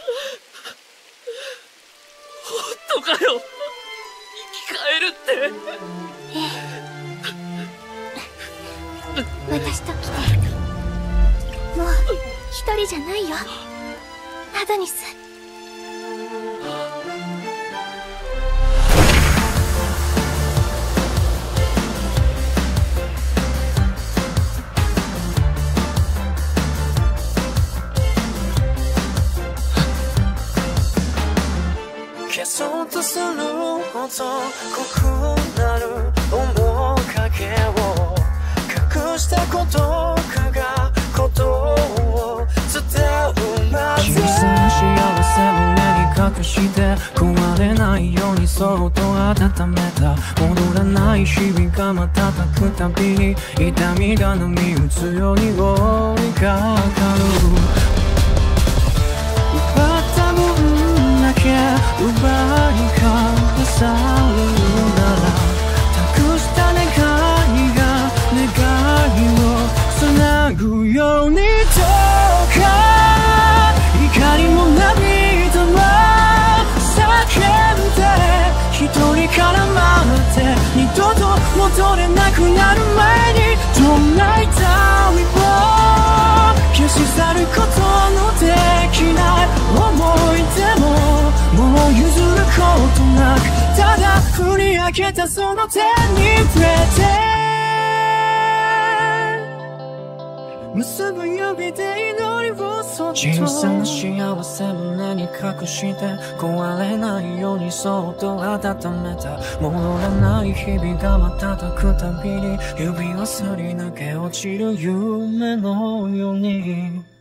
本当かよ。生き返るって。 ええ。私と来て。もう一人じゃないよ、アドニス。 消そうとするほど濃くなる面影を隠したことかがことを伝うまで、小さな幸せ胸に隠して壊れないようにそっと温めた、戻らない日々が瞬くたびに痛みが波打つように覆いかかる。奪った分だけ奪い返されるなら、託した願いが願いを繋ぐように、どうか怒りも涙も叫んで一人から待って、二度と戻れなくなる前にどんな痛みも消し去ることのできない思い出ももう譲ることなく、ただ振り上げたその手に触れて、結ぶ指で祈りをそっと、小さな幸せ胸に隠して壊れないようにそっと温めた、戻らない日々が瞬くたびに指をすり抜け落ちる夢のように。